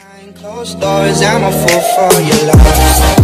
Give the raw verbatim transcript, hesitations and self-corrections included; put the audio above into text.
Behind closed doors, I'm a fool for your love.